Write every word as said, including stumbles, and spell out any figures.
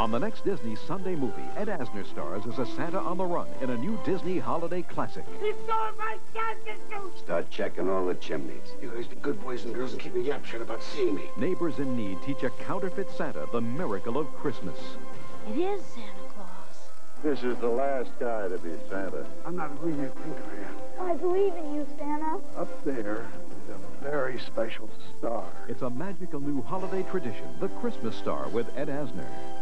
On the next Disney Sunday movie, Ed Asner stars as a Santa on the run in a new Disney holiday classic. He stole my Santa suit! Start checking all the chimneys. You guys be good boys and girls and keep your yap shut about seeing me. Neighbors in Need teach a counterfeit Santa the miracle of Christmas. It is Santa Claus. This is the last guy to be Santa. I'm not who you think I am. I believe in you, Santa. Up there is a very special star. It's a magical new holiday tradition, The Christmas Star with Ed Asner.